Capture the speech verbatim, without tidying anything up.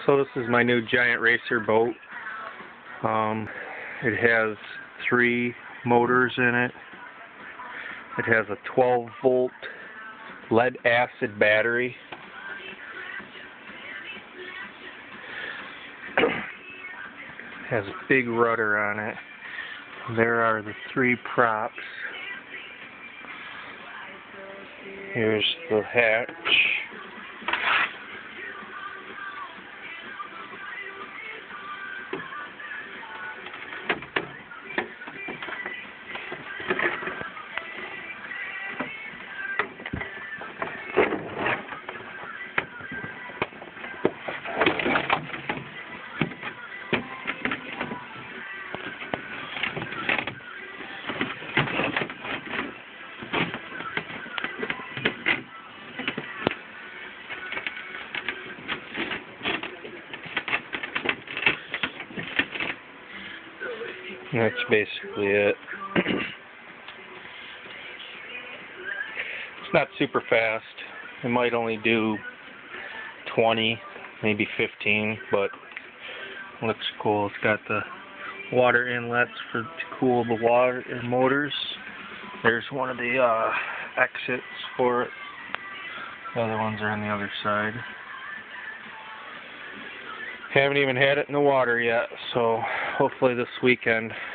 So this is my new Giant Racer boat. Um, it has three motors in it. It has a twelve volt lead acid battery. It has a big rudder on it. There are the three props. Here's the hatch. And that's basically it. It's not super fast. It might only do twenty, maybe fifteen, but it looks cool. It's got the water inlets for to cool the water and motors. There's one of the uh, exits for it. The other ones are on the other side. Haven't even had it in the water yet, so hopefully this weekend